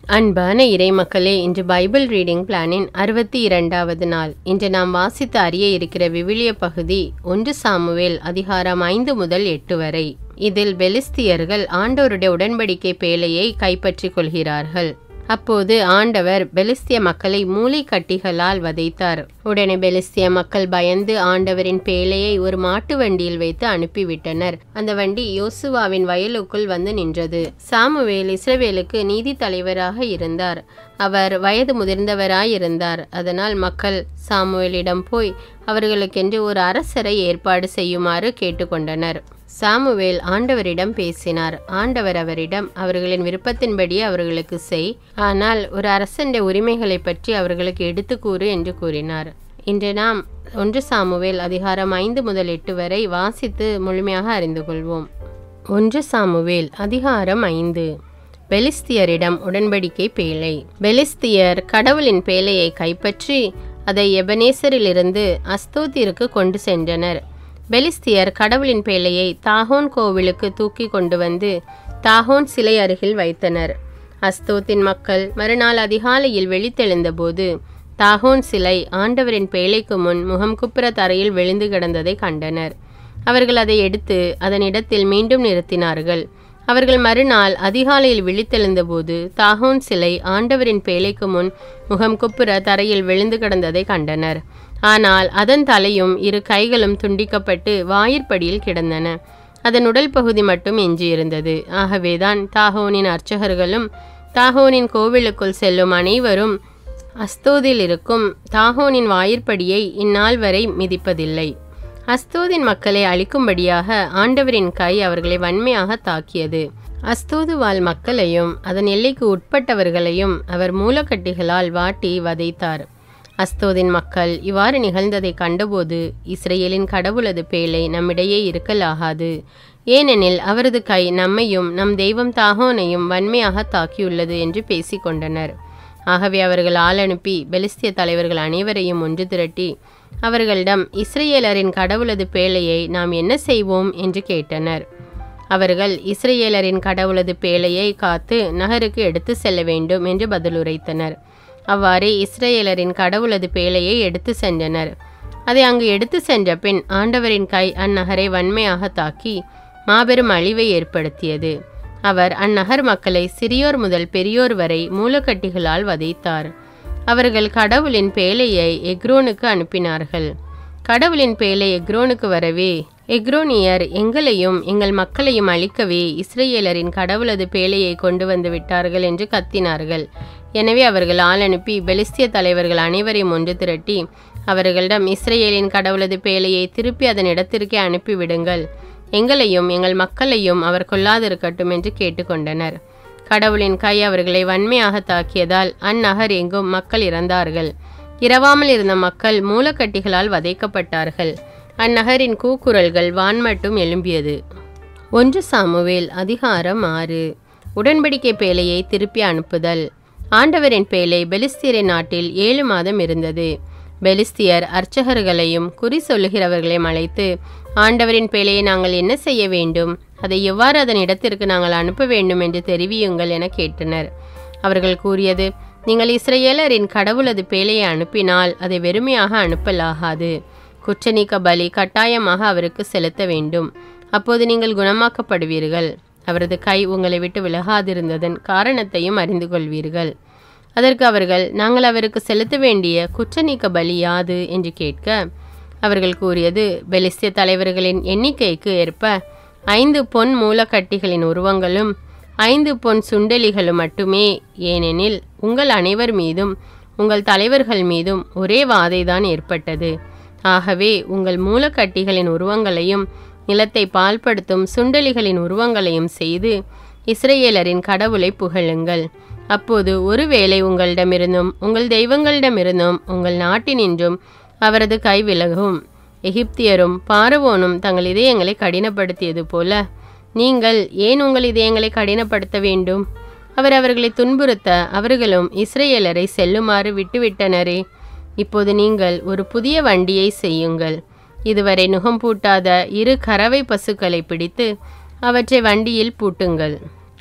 அன்பான இறைமக்களே, இன்று Bible reading பிளானின் 62வது நாள். இன்று நாம் வாசித்து அறிய இருக்கிற விவிலிய பகுதி 1 சாமுவேல் அதிகாரம் 5 முதல் 8 வரை. இதில் பெலிஸ்தியர்கள் ஆண்டவருடைய உடன்படிக்கை பேழையை கைப்பற்றிக் கொள்கிறார்கள். அப்போது ஆண்டவர் பெலிஸ்திய மக்களை மூளை கட்டிகளால் வதைத்தார். உடனே பெலிஸ்திய மக்கள் பயந்து ஆண்டவரின் பேழையை ஒரு மாட்டு வண்டியில் வைத்து அனுப்பிவிட்டனர். அந்த வண்டி யோசுவாவின் வயலுக்குள் வந்து நின்றது. சாமுவேல் இஸ்ரவேலுக்கு நீதி தலைவராக இருந்தார். அவர் வயது முதிர்ந்தவராயிருந்தார். அதனால் மக்கள் சாமுவேலிடம் போய் அவர்களுக்கென்று ஒரு அரசரை ஏற்பாடு செய்யுமாறு கேட்டுக்கொண்டனர். சாமுவேல் ஆண்டவரிடம் பேசினார். ஆண்டவர் அவரிடம், அவர்களின் விருப்பத்தின்படி அவர்களுக்கு செய், ஆனால் ஒரு அரசனுடைய உரிமைகளை பற்றி அவர்களுக்கு எடுத்து கூறு என்று கூறினார். இன்று நாம் 1 சாமுவேல் அதிகாரம் 5 முதல் 8 வரை வாசித்து முழுமையாக அறிந்து கொள்வோம். 1 சாமுவேல் அதிகாரம் 5. பெலிஸ்தியரிடம் உடன்படிக்கை பேழை. பெலிஸ்தியர் கடவுளின் பேழையை கைப்பற்றி அதை எபனேசரிலிருந்து அஸ்தோத்திற்கு கொண்டு சென்றனர். பெலிஸ்தியர் கடவுளின் பேழையை தாகோன் கோவிலுக்கு தூக்கி கொண்டு வந்து தாகோன் சிலை அருகில் வைத்தனர். அஸ்தோத்தின் மக்கள் மறுநாள் அதிகாலையில் விழித்தெழுந்தபோது தாகோன் சிலை ஆண்டவரின் பேழைக்கு முன் முகம் குப்புற தரையில் விழுந்து கிடந்ததை கண்டனர். அவர்கள் அதை எடுத்து அதன் இடத்தில் மீண்டும் நிறுத்தினார்கள். அவர்கள் மறுநாள் அதிகாலையில் விழித்தெழுந்தபோது தாகோன் சிலை ஆண்டவரின் பேழைக்கு முன் முகம் குப்புற தரையில் விழுந்து கிடந்ததை கண்டனர். ஆனால் அதன் தலையும் 2 கைகளும் துண்டிக்கப்பட்டு வாயிற்படியில் கிடந்தன. அதன் உடல் பகுதி மட்டும் எஞ்சியிருந்தது. ஆகவேதான் தாகோனின் அர்ச்சகர்களும் தாகோனின் கோவிலுக்குள் செல்லும் அனைவரும் அஸ்தோதில் இருக்கும் தாகோனின் வாயிற்படியை இந்நாள் வரை மிதிப்பதில்லை. அஸ்தோதின் மக்களை அழிக்கும்படியாக ஆண்டவரின் கை அவர்களை வன்மையாக தாக்கியது. அஸ்தோது வாழ் மக்களையும் அதன் எல்லைக்கு உட்பட்டவர்களையும் அவர் மூலக்கட்டிகளால் வாட்டி வதைத்தார். அஸ்தோதின் மக்கள் இவ்வாறு நிகழ்ந்ததை கண்டபோது, இஸ்ரேலின் கடவுளது பேழை நம்மிடையே இருக்கலாகாது, ஏனெனில் அவரது கை நம்மையும் நம் தெய்வம் தாகோனையும் வன்மையாக தாக்கியுள்ளது என்று பேசிக்கொண்டனர். ஆகவே அவர்கள் ஆள் அனுப்பி பெலிஸ்திய தலைவர்கள் அனைவரையும் ஒன்று திரட்டி அவர்களிடம், இஸ்ரேலரின் கடவுளது பேழையை நாம் என்ன செய்வோம் என்று கேட்டனர். அவர்கள் இஸ்ரேலரின் கடவுளது பேழையை காத்து நகருக்கு எடுத்து செல்ல வேண்டும் என்று பதிலுரைத்தனர். அவ்வாறே இஸ்ரேலரின் கடவுளது பேழையை எடுத்து சென்றனர். அதை அங்கு எடுத்து சென்ற பின் ஆண்டவரின் கை அந்நகரை வன்மையாக தாக்கி மாபெரும் அழிவை ஏற்படுத்தியது. அவர் அந்நகர் மக்களை சிறியோர் முதல் பெரியோர் வரை மூலக்கட்டிகளால் வதைத்தார். அவர்கள் கடவுளின் பேழையை எக்ரோனுக்கு அனுப்பினார்கள். கடவுளின் பேழை எக்ரோனுக்கு வரவே எக்ரோனியர் எங்களையும் எங்கள் மக்களையும் அழிக்கவே இஸ்ரேலரின் கடவுளது பேழையை கொண்டு வந்து விட்டார்கள் என்று கத்தினார்கள். எனவே அவர்கள் ஆள் அனுப்பி பெலிஸ்திய தலைவர்கள் அனைவரையும் ஒன்று திரட்டி அவர்களிடம், இஸ்ரேலின் கடவுளது பேழையை திருப்பி அதன் இடத்திற்கே அனுப்பிவிடுங்கள், எங்களையும் எங்கள் மக்களையும் அவர் கொல்லாதிருக்கட்டும் என்று கேட்டுக்கொண்டனர். கடவுளின் கை அவர்களை வன்மையாக தாக்கியதால் அந்நகர் எங்கும் மக்கள் இறந்தார்கள். இரவாமல் இருந்த மக்கள் மூலக்கட்டிகளால் வதைக்கப்பட்டார்கள். அந்நகரின் கூக்குரல்கள் வான்மட்டும் எழும்பியது. 1 சாமுவேல் அதிகாரம் 6. உடன்படிக்கை பேழையை திருப்பி அனுப்புதல். ஆண்டவரின் பேழை பெலிஸ்தியரின் நாட்டில் 7 மாதம் இருந்தது. பெலிஸ்தியர் அர்ச்சகர்களையும் குறி சொல்லுகிறவர்களையும் அழைத்து, ஆண்டவரின் பேழையை நாங்கள் என்ன செய்ய வேண்டும், அதை எவ்வாறு அதன் இடத்திற்கு நாங்கள் அனுப்ப வேண்டும் என்று தெரிவியுங்கள் என கேட்டனர். அவர்கள் கூறியது, நீங்கள் இஸ்ரேலரின் கடவுளது பேழையை அனுப்பினால் அதை வெறுமையாக அனுப்பலாகாது. குற்றநீக்க பலி கட்டாயமாக அவருக்கு செலுத்த வேண்டும். அப்போது நீங்கள் குணமாக்கப்படுவீர்கள். அவரது கை உங்களை விட்டு விலகாதிருந்ததன் காரணத்தையும் அறிந்து கொள்வீர்கள். அதற்கு அவர்கள், நாங்கள் அவருக்கு செலுத்த வேண்டிய குற்றநீக்க பலி யாது என்று கேட்க, அவர்கள் கூறியது, பெலிஸ்திய தலைவர்களின் எண்ணிக்கைக்கு ஏற்ப 5 பொன் மூலக்கட்டிகளின் உருவங்களும் 5 பொன் சுண்டெலிகளும் மட்டுமே. ஏனெனில் உங்கள் அனைவர் மீதும் உங்கள் தலைவர்கள் மீதும் ஒரே வாதைதான் ஏற்பட்டது. ஆகவே உங்கள் மூலக்கட்டிகளின் உருவங்களையும் நிலத்தை பால்படுத்தும் சுண்டெலிகளின் உருவங்களையும் செய்து இஸ்ரேலரின் கடவுளை புகழுங்கள். அப்போது ஒருவேளை உங்களிடமிருந்தும் உங்கள் தெய்வங்களிடமிருந்தும் உங்கள் நாட்டினின்றும் அவரது கை விலகும். எகிப்தியரும் பார்வோனும் தங்கள் இதயங்களை கடினப்படுத்தியது போல நீங்கள் ஏன் உங்கள் இதயங்களை கடினப்படுத்த வேண்டும்? அவர் அவர்களை துன்புறுத்த அவர்களும் இஸ்ரேலரை செல்லுமாறு விட்டுவிட்டனரே. இப்போது நீங்கள் ஒரு புதிய வண்டியை செய்யுங்கள். இதுவரை நுகம் பூட்டாத 2 கறவை பசுக்களை பிடித்து அவற்றை வண்டியில் பூட்டுங்கள்.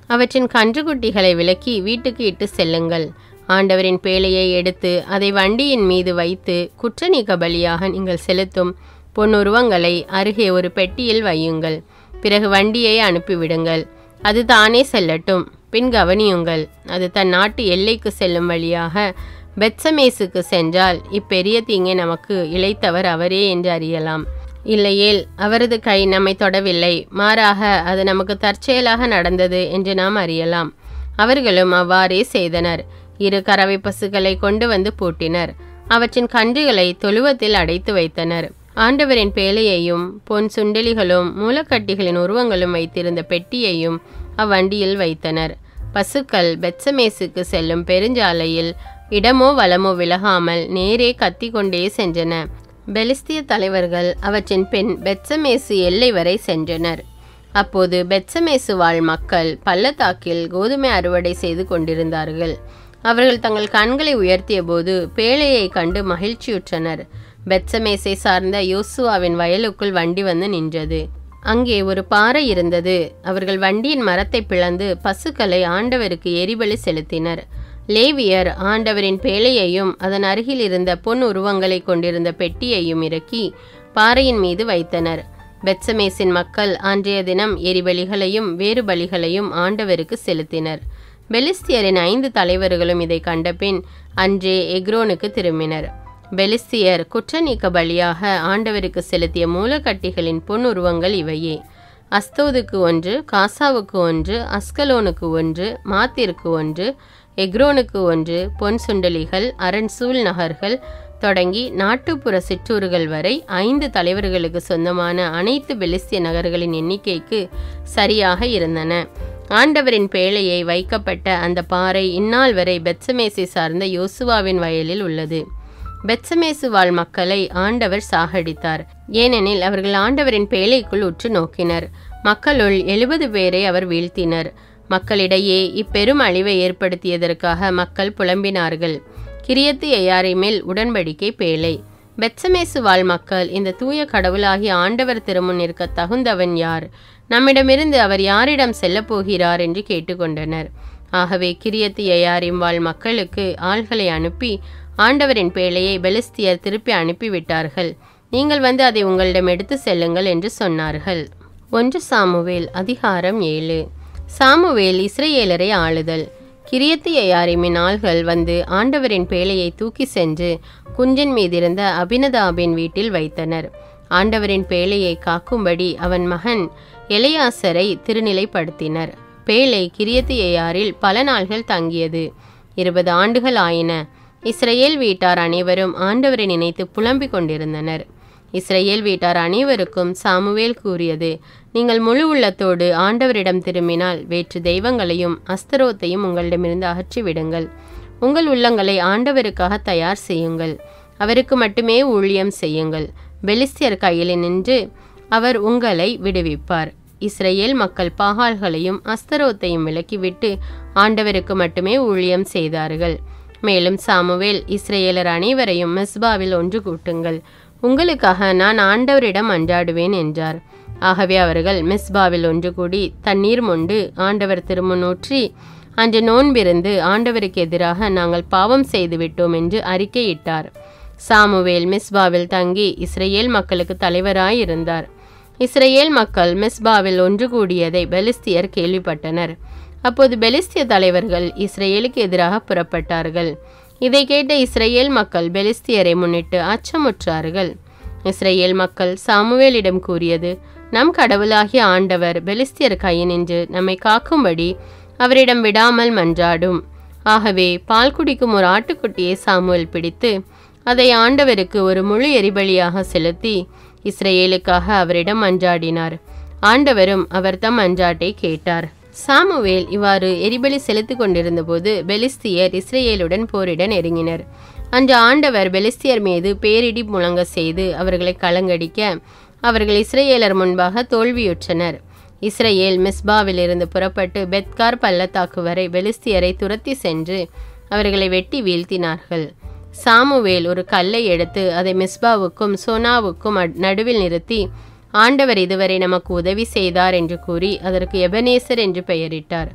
அவற்றின் கன்றுக்குட்டிகளை விலக்கி வீட்டுக்கு இட்டு செல்லுங்கள். ஆண்டவரின் பேழையை எடுத்து அதை வண்டியின் மீது வைத்து குற்ற நீக்க பலியாக நீங்கள் செலுத்தும் பொன்னுருவங்களை அருகே ஒரு பெட்டியில் வையுங்கள். பிறகு வண்டியை அனுப்பிவிடுங்கள். அது தானே செல்லட்டும். பின் கவனியுங்கள், அது தன் நாட்டு எல்லைக்கு செல்லும் வழியாக பெத்சமேசுக்கு சென்றால் இப்பெரிய தீங்கை நமக்கு இழைத்தவர் அவரே என்று அறியலாம். இல்லையேல் அவரது கை நம்மை தொடவில்லை, மாறாக அது நமக்கு தற்செயலாக நடந்தது என்று நாம் அறியலாம். அவர்களும் அவ்வாறே செய்தனர். 2 கறவை பசுக்களை கொண்டு வந்து பூட்டினர். அவற்றின் கன்றுகளை தொழுவத்தில் அடைத்து வைத்தனர். ஆண்டவரின் பேழையையும் பொன் சுண்டலிகளும் மூலக்கட்டிகளின் உருவங்களும் வைத்திருந்த பெட்டியையும் அவ்வண்டியில் வைத்தனர். பசுக்கள் பெத்சமேசுக்கு செல்லும் பெருஞ்சாலையில் இடமோ வலமோ விலகாமல் நேரே கத்தி கொண்டே சென்றன. பெலிஸ்திய தலைவர்கள் அவற்றின் பின் பெத்சமேசு எல்லை வரை சென்றனர். அப்போது பெத்சமேசு வாழ் மக்கள் பள்ளத்தாக்கில் கோதுமை அறுவடை செய்து கொண்டிருந்தார்கள். அவர்கள் தங்கள் கண்களை உயர்த்திய போது பேழையை கண்டு மகிழ்ச்சியுற்றனர். பெத்சமேசை சார்ந்த யோசுவாவின் வயலுக்குள் வண்டி வந்து நின்றது. அங்கே ஒரு பாறை இருந்தது. அவர்கள் வண்டியின் மரத்தை பிளந்து பசுக்களை ஆண்டவருக்கு எரிபலி செலுத்தினர். லேவியர் ஆண்டவரின் பேழையையும் அதன் அருகில் இருந்த பொன் உருவங்களை கொண்டிருந்த பெட்டியையும் இறக்கி பாறையின் மீது வைத்தனர். பெத்சமேசின் மக்கள் அன்றைய தினம் எரிபலிகளையும் வேறு பலிகளையும் ஆண்டவருக்கு செலுத்தினர். பெலிஸ்தியரின் 5 தலைவர்களும் இதை கண்டபின் அன்றே எக்ரோனுக்கு திரும்பினர். பெலிஸ்தியர் குற்ற நீக்க பலியாக ஆண்டவருக்கு செலுத்திய மூலக்கட்டிகளின் பொன் உருவங்கள் இவையே: அஸ்தோதுக்கு 1, காசாவுக்கு 1, அஸ்கலோனுக்கு 1, மாத்திற்கு 1, எக்ரோனுக்கு 1 பொன் சுண்டலிகள், அரண்சூல் நகர்கள் தொடங்கி நாட்டுப்புற சிற்றூர்கள் வரை 5 தலைவர்களுக்கு சொந்தமான அனைத்து பெலிஸ்திய நகர்களின் எண்ணிக்கைக்கு சரியாக இருந்தன. ஆண்டவரின் பேழையை வைக்கப்பட்ட அந்த பாறை இந்நாள் வரை பெத்சமேசை சார்ந்த யோசுவாவின் வயலில் உள்ளது. பெத்சமேசு வாழ் மக்களை ஆண்டவர் சாகடித்தார். ஏனெனில் அவர்கள் ஆண்டவரின் பேழைக்குள் உற்று நோக்கினர். மக்களுள் 70 பேரை அவர் வீழ்த்தினர். மக்களிடையே இப்பெரும் அழிவை ஏற்படுத்தியதற்காக மக்கள் புலம்பினார்கள். கிரியத்து எயாரிமில் உடன்படிக்கை பேழை. பெத்சமேசு வாழ் மக்கள், இந்த தூய கடவுளாகிய ஆண்டவர் திருமுன் நிற்க தகுந்தவன் யார்? நம்மிடமிருந்து அவர் யாரிடம் செல்லப் போகிறார் என்று கேட்டுக்கொண்டனர். ஆகவே கிரியத்து எயாரிம் வாழ் மக்களுக்கு ஆள்களை அனுப்பி ஆண்டவரின் பேழையை பெலிஸ்தியர் திருப்பி அனுப்பிவிட்டார்கள். நீங்கள் வந்து அதை உங்களிடம் எடுத்து செல்லுங்கள் என்று சொன்னார்கள். 1 சாமுவேல் அதிகாரம் 7. சாமுவேல் இஸ்ரேலரை ஆளுதல். கிரியத்து எயாரிமின் ஆள்கள் வந்து ஆண்டவரின் பேழையை தூக்கி சென்று குன்றின் மீதிருந்த அபினதாபின் வீட்டில் வைத்தனர். ஆண்டவரின் பேழையை காக்கும்படி அவன் மகன் எலெயாசரை திருநிலைப்படுத்தினர். பேழை கிரியத்து எயாரில் பல நாள்கள் தங்கியது. 20 ஆண்டுகள் ஆயின. இஸ்ரேல் வீட்டார் அனைவரும் ஆண்டவரை நினைத்து புலம்பிக் கொண்டிருந்தனர். இஸ்ரேல் வீட்டார் அனைவருக்கும் சாமுவேல் கூறியது: நீங்கள் முழு உள்ளத்தோடு ஆண்டவரிடம் திரும்பினால் வேற்று தெய்வங்களையும் அஸ்தரோத்தையும் உங்களிடமிருந்து அகற்றிவிடுங்கள். உங்கள் உள்ளங்களை ஆண்டவருக்காக தயார் செய்யுங்கள். அவருக்கு மட்டுமே ஊழியம் செய்யுங்கள். பெலிஸ்தியர் கையில் நின்று அவர் உங்களை விடுவிப்பார். இஸ்ரேல் மக்கள் பாகால்களையும் அஸ்தரோத்தையும் விலக்கிவிட்டு ஆண்டவருக்கு மட்டுமே ஊழியம் செய்தார்கள். மேலும் சாமுவேல் இஸ்ரேலர் அனைவரையும் மிஸ்பாவில் ஒன்று கூட்டுங்கள், உங்களுக்காக நான் ஆண்டவரிடம் மன்றாடுவேன் என்றார். ஆகவே அவர்கள் மிஸ்பாவில் ஒன்று கூடி தண்ணீர் மொண்டு ஆண்டவர் திருமுன்னூற்றி அன்று நோன்பிருந்து ஆண்டவருக்கு எதிராக நாங்கள் பாவம் செய்துவிட்டோம் என்று அறிக்கையிட்டார். சாமுவேல் மிஸ்பாவில் தங்கி இஸ்ரேல் மக்களுக்கு தலைவராயிருந்தார். இஸ்ரேல் மக்கள் மிஸ்பாவில் ஒன்று கூடியதை பெலிஸ்தியர் கேள்விப்பட்டனர். அப்போது பெலிஸ்திய தலைவர்கள் இஸ்ரேலுக்கு எதிராக புறப்பட்டார்கள். இதை கேட்ட இஸ்ரேல் மக்கள் பெலிஸ்தியரை முன்னிட்டு அச்சமுற்றார்கள். இஸ்ரேல் மக்கள் சாமுவேலிடம் கூறியது: நம் கடவுளாகிய ஆண்டவர் பெலிஸ்தியர் கையினின்று நம்மை காக்கும்படி அவரிடம் விடாமல் மன்றாடும். ஆகவே பால் குடிக்கும் ஒரு ஆட்டுக்குட்டியை சாமுவேல் பிடித்து அதை ஆண்டவருக்கு ஒரு முழு எரிபலியாக செலுத்தி இஸ்ரேலுக்காக அவரிடம் மன்றாடினார். ஆண்டவரும் அவர் தம் மன்றாட்டை கேட்டார். சாமுவேல் இவ்வாறு எரிபலி செலுத்தி கொண்டிருந்த போது பெலிஸ்தியர் இஸ்ரேலுடன் போரிட நெருங்கினர். அன்று ஆண்டவர் பெலிஸ்தியர் மீது பேரிடி முழங்க செய்து அவர்களை கலங்கடிக்க அவர்கள் இஸ்ரேலர் முன்பாக தோல்வியுற்றனர். இஸ்ரேல் மிஸ்பாவிலிருந்து புறப்பட்டு பெத்கார் பள்ளத்தாக்கு வரை பெலிஸ்தியரை துரத்தி சென்று அவர்களை வெட்டி வீழ்த்தினார்கள். சாமுவேல் ஒரு கல்லை எடுத்து அதை மிஸ்பாவுக்கும் சோனாவுக்கும் நடுவில் நிறுத்தி ஆண்டவர் இதுவரை நமக்கு உதவி செய்தார் என்று கூறி அதற்கு எபனேசர் என்று பெயரிட்டார்.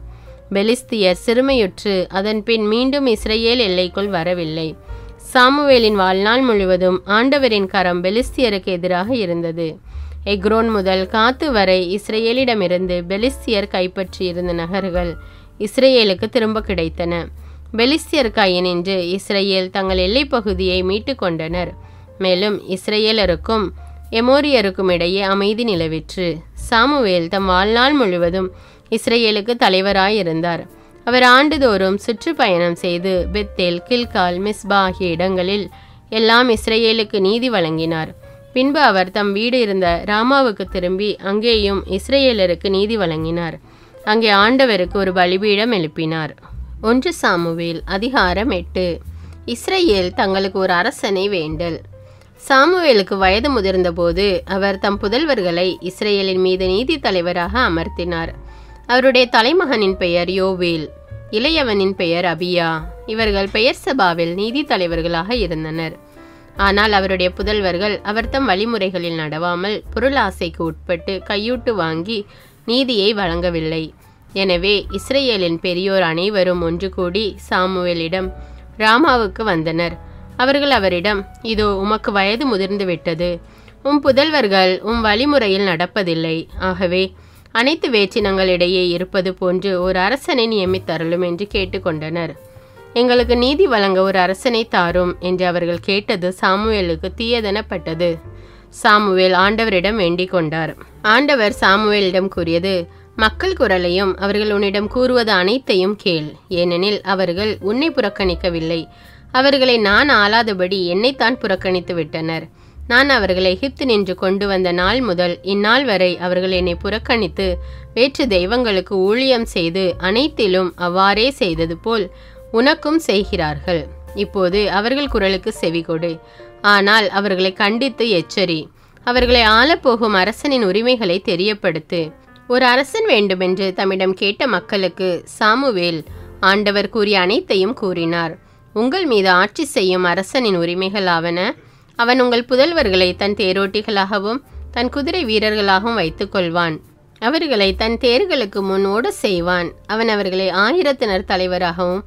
பெலிஸ்தியர் சிறுமையுற்று அதன் பின் மீண்டும் இஸ்ரேல் எல்லைக்குள் வரவில்லை. சாமுவேலின் வாழ்நாள் முழுவதும் ஆண்டவரின் கரம் பெலிஸ்தியருக்கு எதிராக இருந்தது. எக்ரோன் முதல் காத்து வரை இஸ்ரேலிடமிருந்து பெலிஸ்தியர் கைப்பற்றியிருந்த நகர்கள் இஸ்ரேலுக்கு திரும்ப கிடைத்தன. பெலிஸ்தியர் கையினின்று இஸ்ரேல் தங்கள் எல்லைப் பகுதியை மீட்டு கொண்டனர். மேலும் இஸ்ரேலருக்கும் எமோரியருக்கும் இடையே அமைதி நிலவிற்று. சாமுவேல் தம் வாழ்நாள் முழுவதும் இஸ்ரேலுக்கு தலைவராயிருந்தார். அவர் ஆண்டுதோறும் சுற்றுப்பயணம் செய்து பெத்தேல், கில்கால், மிஸ்பா ஆகிய இடங்களில் எல்லாம் இஸ்ரேலுக்கு நீதி வழங்கினார். பின்பு அவர் தம் வீடு இருந்த ராமாவுக்கு திரும்பி அங்கேயும் இஸ்ரேலருக்கு நீதி வழங்கினார். அங்கே ஆண்டவருக்கு ஒரு பலிபீடம் எழுப்பினார். 1 சாமுவேல் அதிகாரம் 8. இஸ்ரேல் தங்களுக்கு ஒரு அரசனை வேண்டல். சாமுவேலுக்கு வயது முதிர்ந்தபோது அவர் தம் புதல்வர்களை இஸ்ரேலின் மீது நீதி தலைவராக அமர்த்தினார். அவருடைய தலைமகனின் பெயர் யோவேல், இளையவனின் பெயர் அபியா. இவர்கள் பெயர்சபாவில் நீதி தலைவர்களாக இருந்தனர். ஆனால் அவருடைய புதல்வர்கள் அவர் தம் வழிமுறைகளில் நடவாமல் பொருளாசைக்கு உட்பட்டு கையூட்டு வாங்கி நீதியை வழங்கவில்லை. எனவே இஸ்ரேலின் பெரியோர் அனைவரும் ஒன்று கூடி சாமுவேலிடம் ராமாவுக்கு வந்தனர். அவர்கள் அவரிடம், இதோ உமக்கு வயது முதிர்ந்து விட்டது, உம் புதல்வர்கள் உம் வழிமுறையில் நடப்பதில்லை. ஆகவே அனைத்து வேற்றினங்களிடையே இருப்பது போன்று ஒரு அரசனை நியமித்தருளும் என்று கேட்டுக்கொண்டனர். எங்களுக்கு நீதி வழங்க ஒரு அரசனை தாரும் என்று அவர்கள் கேட்டது சாமுவேலுக்கு தீயதெனப்பட்டது. சாமுவேல் ஆண்டவரிடம் வேண்டிக் கொண்டார். ஆண்டவர் சாமுவேலிடம் கூறியது, மக்கள் குரலையும் அவர்கள் உன்னிடம் கூறுவது அனைத்தையும் கேள். ஏனெனில் அவர்கள் உன்னை புறக்கணிக்கவில்லை. அவர்களை நான் ஆளாதபடி என்னைத்தான் புறக்கணித்து விட்டனர். நான் அவர்களை எகிப்து நின்று கொண்டு வந்த நாள் முதல் இந்நாள் வரை அவர்கள் என்னை புறக்கணித்து வேற்று தெய்வங்களுக்கு ஊழியம் செய்து அனைத்திலும் அவ்வாறே செய்தது போல் உனக்கும் செய்கிறார்கள். இப்போது அவர்கள் குரலுக்கு செவிகொடு. ஆனால் அவர்களை கண்டித்து எச்சரி. அவர்களை ஆளப்போகும் அரசனின் உரிமைகளை தெரியப்படுத்து. ஒரு அரசன் வேண்டுமென்று தம்மிடம் கேட்ட மக்களுக்கு சாமுவேல் ஆண்டவர் கூறிய அனைத்தையும் கூறினார். உங்கள் மீது ஆட்சி செய்யும் அரசனின் உரிமைகள் ஆவன. அவன் உங்கள் புதல்வர்களை தன் தேரோட்டிகளாகவும் தன் குதிரை வீரர்களாகவும் வைத்துக் கொள்வான். அவர்களை தன் தேர்களுக்கு முன் ஓட செய்வான். அவன் அவர்களை 1000 தலைவராகவும்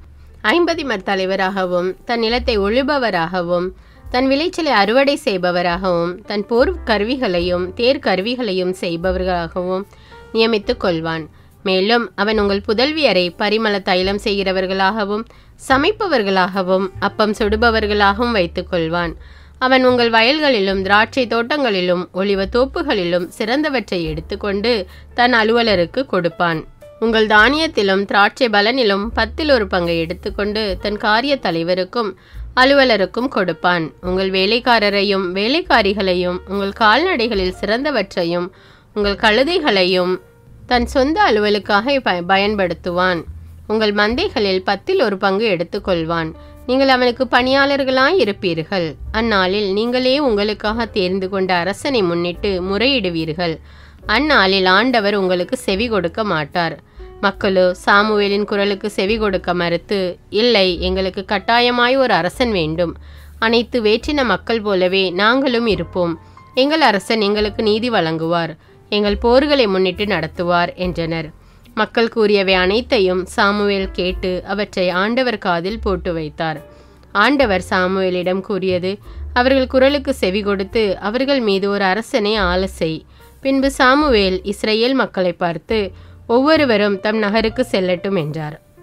50 தலைவராகவும் தன் நிலத்தை ஒழுபவராகவும் தன் விளைச்சலை அறுவடை செய்பவராகவும் தன் போர் கருவிகளையும் தேர் கருவிகளையும் செய்பவர்களாகவும் நியமித்துக் கொள்வான். மேலும் அவன் உங்கள் புதல்வியரை பரிமள தைலம் செய்கிறவர்களாகவும் சமைப்பவர்களாகவும் அப்பம் சுடுபவர்களாகவும் வைத்துக் கொள்வான். அவன் உங்கள் வயல்களிலும் திராட்சை தோட்டங்களிலும் ஒலிவ தோப்புகளிலும் சிறந்தவற்றை எடுத்துக்கொண்டு தன் அலுவலருக்கு கொடுப்பான். உங்கள் தானியத்திலும் திராட்சை பலனிலும் 10 பங்கை எடுத்துக்கொண்டு தன் காரிய தலைவருக்கும் அலுவலருக்கும் கொடுப்பான். உங்கள் வேலைக்காரரையும் வேலைக்காரிகளையும் உங்கள் கால்நடைகளில் சிறந்தவற்றையும் உங்கள் கழுதைகளையும் தன் சொந்த அலுவலுக்காக பயன்படுத்துவான். உங்கள் மந்தைகளில் 10 பங்கு எடுத்துக்கொள்வான். நீங்கள் அவனுக்கு பணியாளர்களாய் இருப்பீர்கள். அந்நாளில் நீங்களே உங்களுக்காக தேர்ந்து கொண்ட அரசனை முன்னிட்டு முறையிடுவீர்கள். அந்நாளில் ஆண்டவர் உங்களுக்கு செவி கொடுக்க மாட்டார். மக்களோ சாமுவேலின் குரலுக்கு செவி கொடுக்க மறுத்து, இல்லை, எங்களுக்கு கட்டாயமாய் ஒரு அரசன் வேண்டும். அனைத்து வேற்றின மக்கள் போலவே நாங்களும் இருப்போம். எங்கள் அரசன் எங்களுக்கு நீதி வழங்குவார். எங்கள் போர்களை முன்னிட்டு நடத்துவார் என்றனர். மக்கள் கூறியவை அனைத்தையும் சாமுவேல் கேட்டு அவற்றை ஆண்டவர் காதில் போட்டு வைத்தார். ஆண்டவர் சாமுவேலிடம் கூறியது, அவர்கள் குரலுக்கு செவி கொடுத்து அவர்கள் மீது ஒரு அரசனை ஆள செய். பின்பு சாமுவேல் இஸ்ரேல் மக்களை பார்த்து, ஒவ்வொருவரும் தம் நகருக்கு செல்லட்டும் என்றார்.